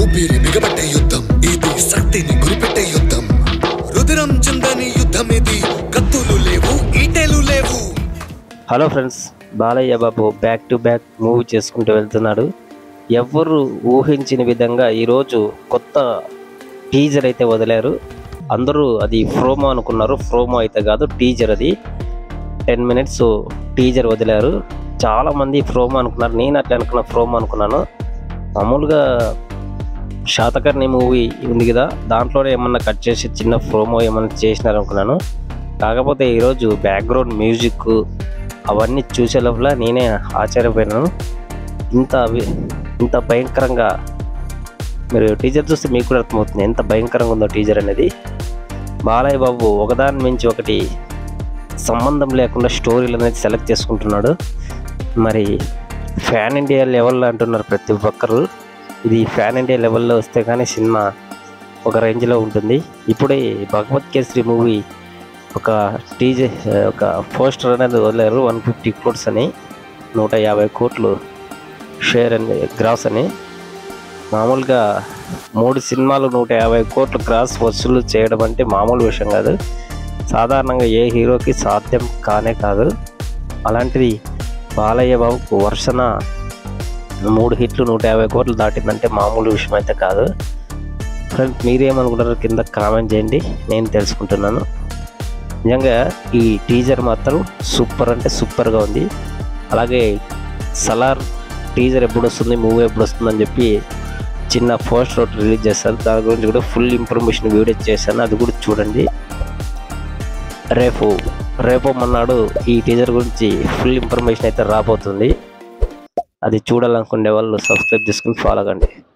ఊపిరి బిగబట్టే యుద్ధం ఇది, శక్తిని గురిపెట్టే యుద్ధం, రుధిరం చిందని యుద్ధం ఇది, కత్తులు లేవు ఈటెలు లేవు. Hello friends, Balayya Babu back to back movie చేసుకుంటూ వెళ్తున్నాడు. ఎవరు ఊహించిన విధంగా ఈరోజు కొత్త టీజర్ అయితే వదిలారు. అందరూ అది ప్రోమో అనుకున్నారు, ప్రోమో అయితే కాదు, టీజర్. అది 10 minutes టీజర్ వదిలారు. చాలామంది ప్రోమో అనుకున్నారు, నేను అట్లా అనుకున్నా, ప్రోమో అనుకున్నాను. మామూలుగా శాతకర్ణి మూవీ ఉంది కదా, దాంట్లోనే ఏమన్నా కట్ చేసి చిన్న ప్రోమో ఏమన్నా చేసినారు అనుకున్నాను. కాకపోతే ఈరోజు బ్యాక్గ్రౌండ్ మ్యూజిక్ అవన్నీ చూసే లోపల నేనే ఆశ్చర్యపోయినాను. ఇంత భయంకరంగా, మీరు టీజర్ చూస్తే మీకు కూడా అర్థమవుతుంది ఎంత భయంకరంగా ఉందో టీజర్ అనేది. బాలయ్య బాబు ఒకదాని మించి ఒకటి సంబంధం లేకుండా స్టోరీలు అనేది సెలెక్ట్ చేసుకుంటున్నాడు. మరి ఫ్యాన్ ఇండియా లెవెల్లో అంటున్నారు ప్రతి ఒక్కరు. ఇది ఫ్యాన్ ఇండియా లెవెల్లో వస్తే కానీ సినిమా ఒక రేంజ్లో ఉంటుంది. ఇప్పుడే భగవత్ కేసరి మూవీ ఒక టీజర్, ఒక పోస్టర్ అనేది వదిలేరు. 150 crores అని, 150 కోట్లు షేర్ అని, గ్రాస్ అని. మామూలుగా 3 సినిమాలు 150 కోట్లు గ్రాస్ వసూలు చేయడం అంటే మామూలు విషయం కాదు. సాధారణంగా ఏ హీరోకి సాధ్యం కానే కాదు. అలాంటిది బాలయ్య బాబుకు వర్షన 3 హిట్లు 150 కోట్లు దాటిందంటే మామూలు విషయం అయితే కాదు. ఫ్రెండ్స్, మీరేమనుకుంటారో కింద కామెంట్ చేయండి, నేను తెలుసుకుంటున్నాను. నిజంగా ఈ టీజర్ మాత్రం సూపర్ అంటే సూపర్గా ఉంది. అలాగే సలార్ టీజర్ ఎప్పుడు వస్తుంది, మూవీ ఎప్పుడు వస్తుంది అని చెప్పి చిన్న పోస్టర్ ఒకటి రిలీజ్ చేశారు. దాని గురించి కూడా ఫుల్ ఇన్ఫర్మేషన్ వీడియో చేశాను, అది కూడా చూడండి. రేపు మొన్నాడు ఈ టీజర్ గురించి ఫుల్ ఇన్ఫర్మేషన్ అయితే రాబోతుంది. అది చూడాలనుకునే వాళ్ళు సబ్స్క్రైబ్ చేసుకుని ఫాలో కండి.